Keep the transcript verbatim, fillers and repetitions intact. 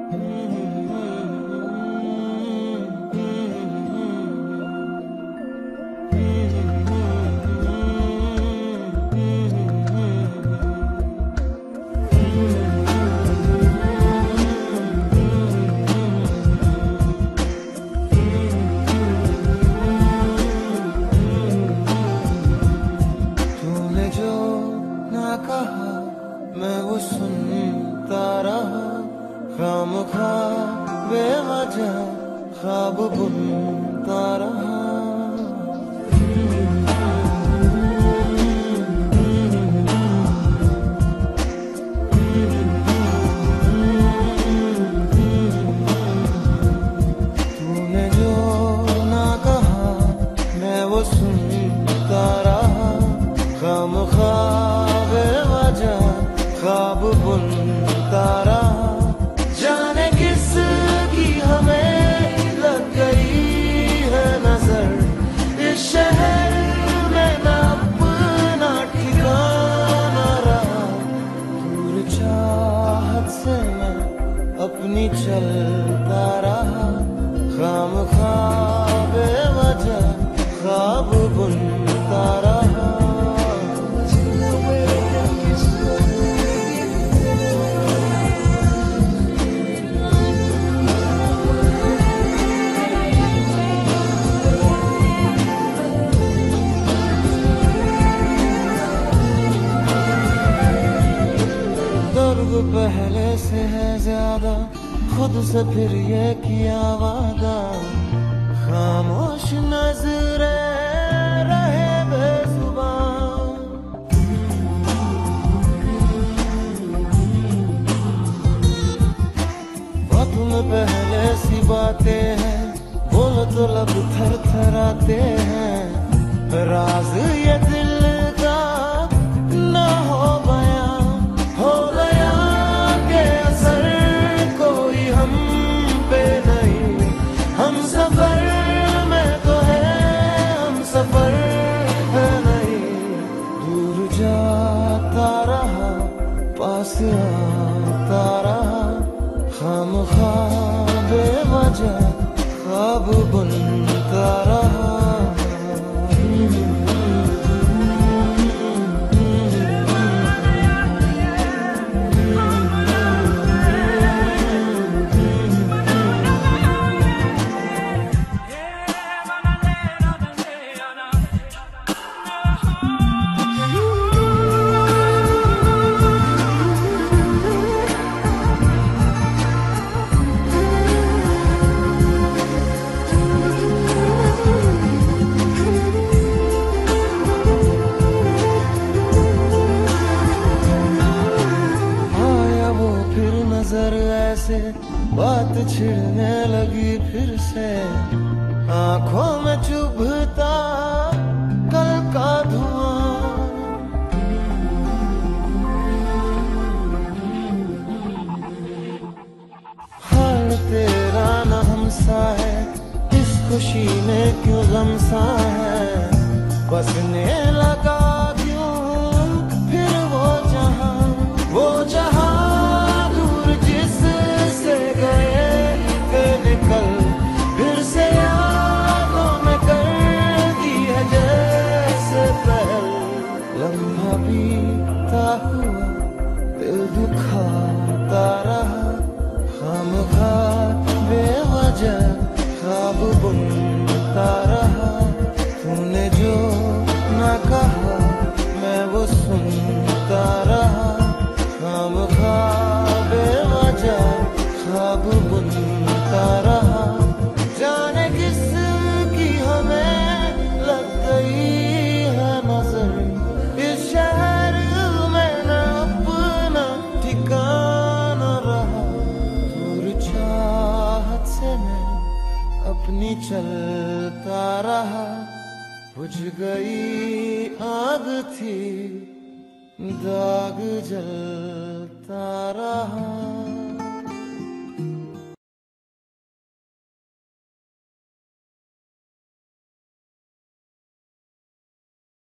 मैं वो सुनता रहा, खामखा बेवजह ख्वाब बुनता रहा। तूने जो ना कहा मैं वो सुनता रहा, खामखा बेवजह ख्वाब बुनता रहा। जाने किस की हमें लग गई है नजर, इस शहर में न अपना ठिकाना रहा। दूर चाहत से मैं अपनी चलता रहा, खामखा बेवजह ख्वाब बुनता रहा। पहले से है ज्यादा, खुद से फिर ये किया वादा। खामोश नजरे रहे बेजुबान, बातों में पहले सी बातें हैं, बोलो तो लब थर थराते हैं। राज ये दिल का ना हो गया, हो गया के असर कोई हम पे नहीं। हम सफर में तो है, हम सफर है नहीं। दूर जाता रहा, पास आता रहा, खामखा बेवजह ख्वाब बुनता रहा। नजर ऐसे बात छिड़ने लगी फिर से, आंखों में चुभता कल का धुआं। हाल तेरा न हमसा है, इस खुशी में क्यों गम सा है। बसने लगा क्यों फिर वो जहां, वो जहां निकल फिर से यादों में कर दी है जैसे पहल। लम्हा बीता हुआ दिल दुखाता रहा, खामखा बेवजह ख्वाब बुनता रहा। तूने जो ना कहा मैं वो सुनता रहा, खामखा बेवजह ख्वाब बुनता रहा। जाने किस की हमें लग गई है नजर, इस शहर में न अपना ठिकाना रहा। दूर चाहत से मैं अपनी चलता रहा, बुझ गई आग थी दाग जलता रहा।